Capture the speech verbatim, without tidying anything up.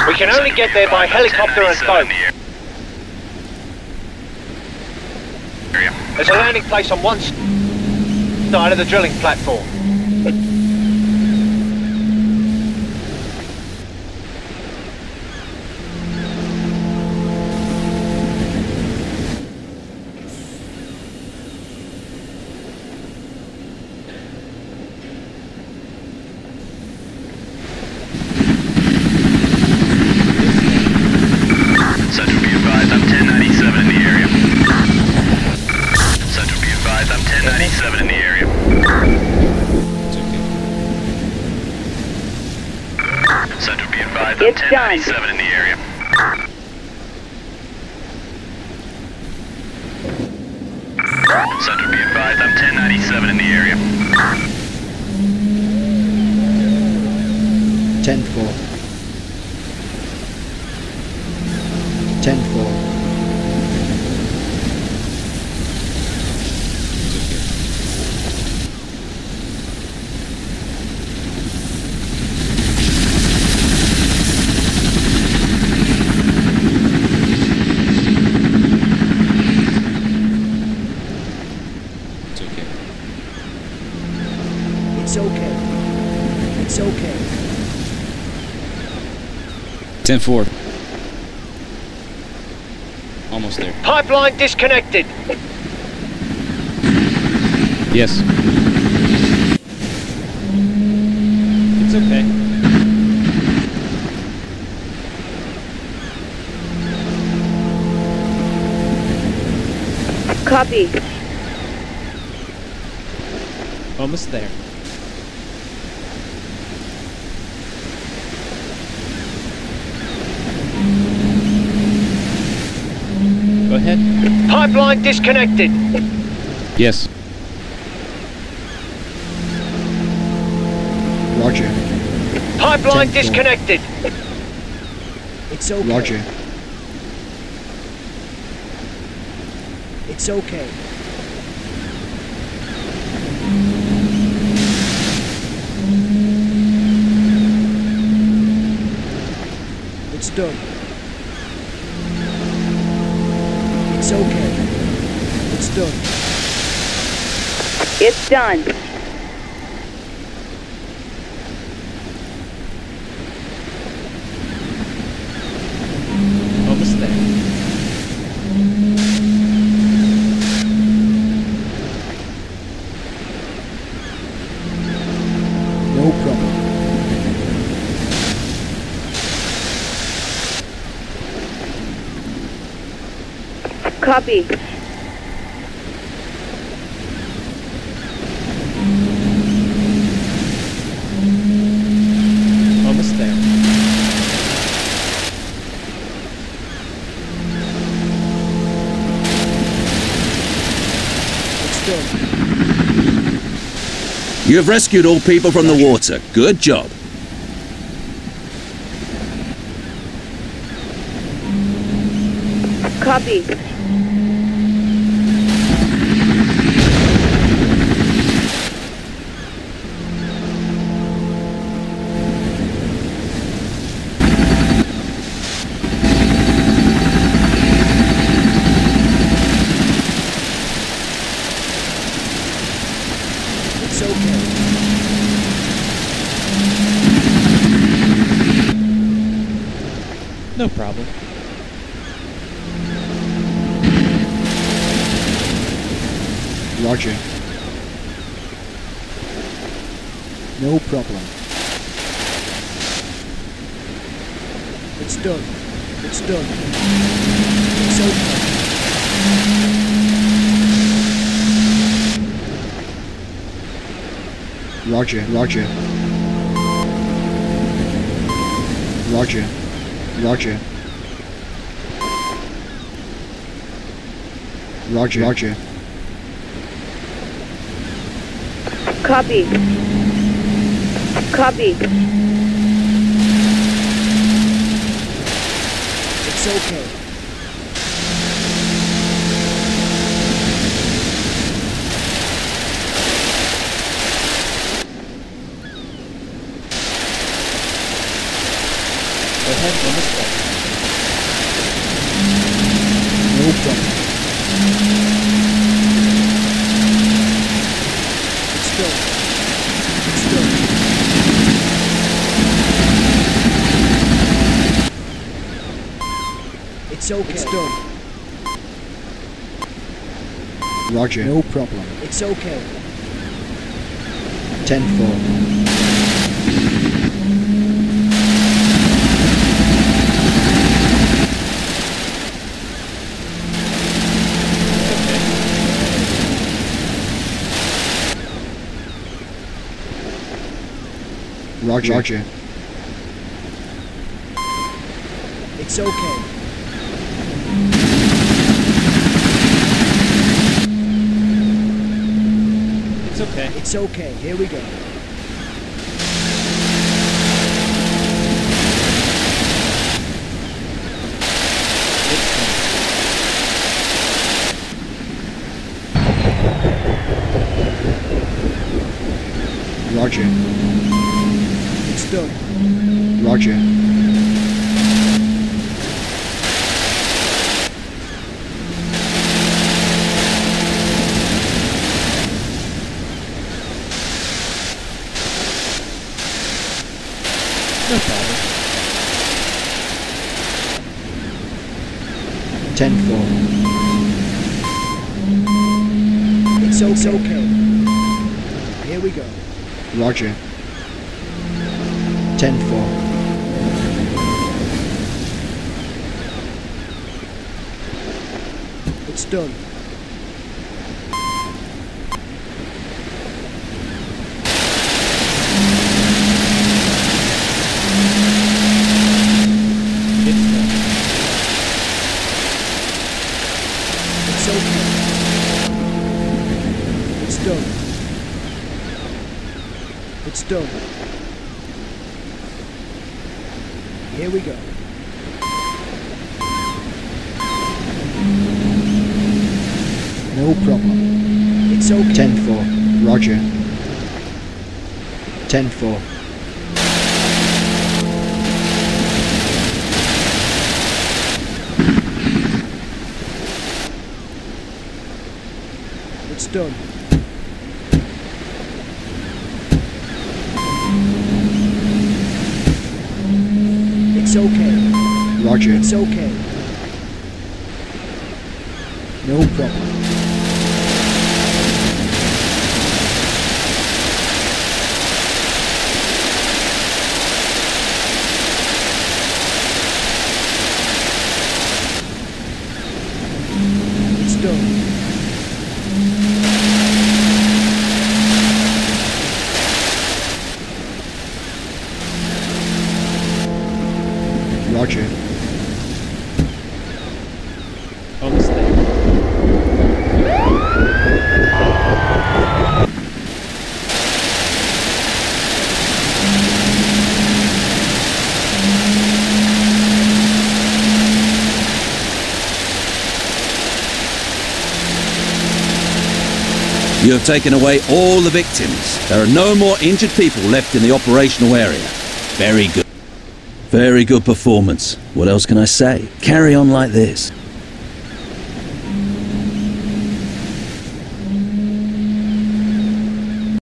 We can only get there by helicopter and boat. There's a landing place on one side of the drilling platform. Central be advised, I'm ten ninety-seven in the area. Central be advised, I'm ten ninety-seven in the area. Central be advised, I'm ten ninety-seven in the area. Central be advised, I'm ten ninety-seven in the area. ten four. ten four. It's okay. It's okay. It's okay. ten four. Almost there. Pipeline disconnected. Yes. It's okay. Copy. Almost there. Go ahead. Pipeline disconnected. Yes. Roger. Pipeline ten four. disconnected. It's okay. Roger. It's okay. It's done. It's okay. It's done. It's done. Almost there. No problem. Copy. Almost there. It's done. You have rescued all people from the water. Good job. Copy. It's okay. No problem. Roger. No problem. It's done. It's done. It's okay. Roger, Roger. Roger. Roger. Roger, Roger. Copy. Copy. It's okay. Go ahead, almost It's okay. It's done. Roger. No problem. It's okay. ten four. Roger. Roger. It's okay. It's okay. It's okay. Here we go. Roger. It's done. Roger. No problem. ten four. It's okay. It's okay. Here we go. Roger. ten four. It's done. It's done. It's okay. It's done. It's done. Here we go. No problem. It's okay. ten four. Roger. ten four. It's done. It's okay. Roger. It's okay. No problem. It's done. Roger. Almost there. You have taken away all the victims. There are no more injured people left in the operational area. Very good. Very good performance. What else can I say? Carry on like this.